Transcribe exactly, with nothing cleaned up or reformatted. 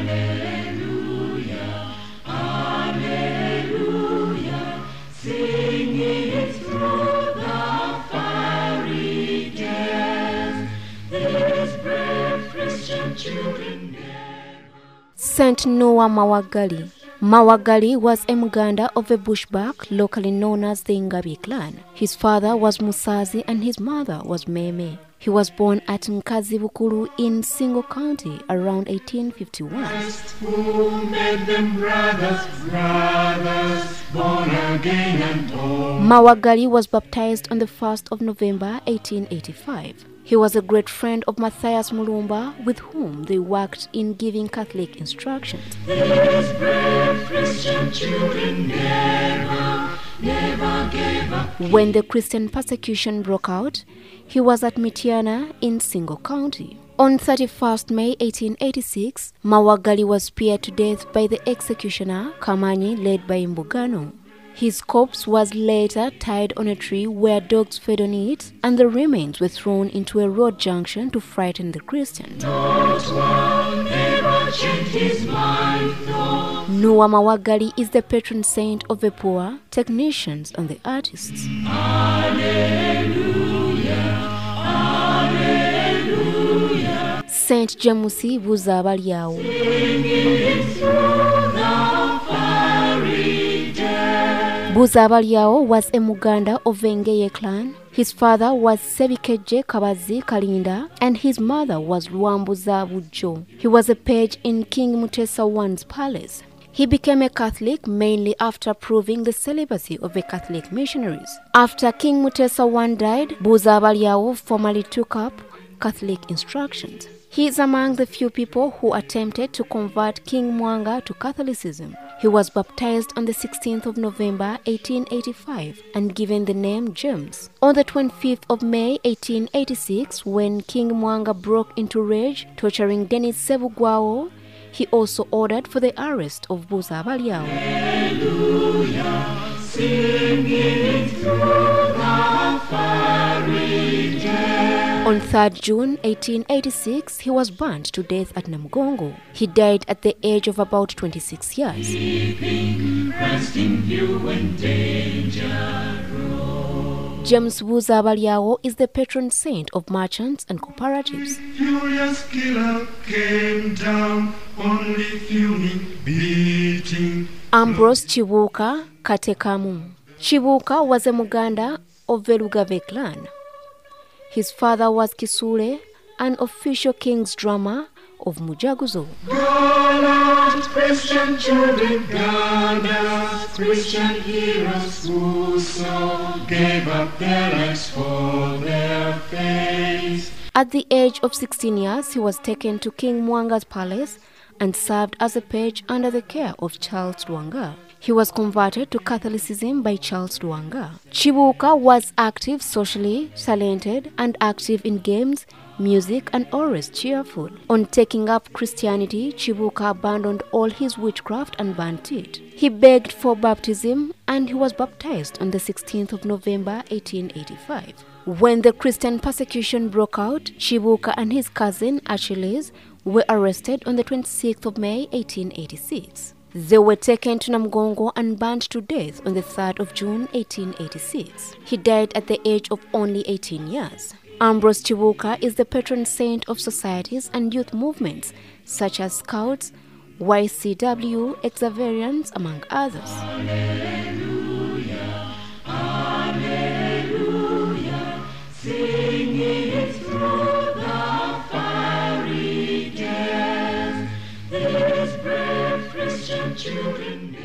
Alleluia, Alleluia, singing through the fiery days, these brave Christian children never. Saint Noah Mawagali. Mawagali was a Muganda of a bushback locally known as the Ngabi clan. His father was Musazi and his mother was Meme. He was born at Nkazibukuru in Singo County around eighteen fifty-one. Who made them brothers, brothers, born again and old. Mawagali was baptized on the first of November eighteen eighty-five. He was a great friend of Matthias Mulumba, with whom they worked in giving Catholic instructions. These brave Christian children never, never gave up. When the Christian persecution broke out, he was at Mitiana in Singo County. On thirty-first May eighteen eighty-six, Mawagali was speared to death by the executioner Kamanyi, led by Mbugano. His corpse was later tied on a tree where dogs fed on it, and the remains were thrown into a road junction to frighten the Christians. Not one ever changed his mind, no. Noah Mawagali is the patron saint of the poor, technicians, and the artists. Alleluia, Alleluia, Saint Jamusi Buzabalyawo. singing through the fiery Buzabalyawo was a Muganda of Vengeye clan. His father was Sebikeje Kabazi Kalinda and his mother was Luambuza Bujo. He was a page in King Mutesa I's palace. He became a Catholic mainly after proving the celibacy of the Catholic missionaries. After King Mutesa I died, Buzabalyawo formally took up Catholic instructions. He is among the few people who attempted to convert King Mwanga to Catholicism. He was baptized on the sixteenth of November eighteen eighty-five and given the name James. On the twenty-fifth of May eighteen eighty-six, when King Mwanga broke into rage, torturing Denis Sebugwawo, he also ordered for the arrest of Buzabalyawo. Alleluia, singing through the fiery days. On third of June eighteen eighty-six, he was burned to death at Namgongo. He died at the age of about twenty-six years. Keeping Christ in view when danger grows. James Buzabalyawo is the patron saint of merchants and cooperatives. Furious killer came down, only fuming, beating. Ambrose Chibuka Katekamu. Chibuka was a Muganda of Velugave clan. His father was Kisule, an official king's drummer of Mujaguzo. Gallant Christian children, gallant Christian heroes who so gave up their lives for their faith. At the age of sixteen years, he was taken to King Mwanga's palace and served as a page under the care of Charles Lwanga. He was converted to Catholicism by Charles Lwanga. Chibuka was active socially, talented, and active in games, music, and always cheerful. On taking up Christianity, Chibuka abandoned all his witchcraft and burnt it. He begged for baptism and he was baptized on the sixteenth of November eighteen eighty-five. When the Christian persecution broke out, Chibuka and his cousin Achilles were arrested on the twenty-sixth of May eighteen eighty-six. They were taken to Namgongo and burned to death on the third of June eighteen eighty-six. He died at the age of only eighteen years. Ambrose Chibuka is the patron saint of societies and youth movements such as Scouts, Y C W, Xaverians, among others. Alleluia, Alleluia, singing through the fiery days, these brave Christian children.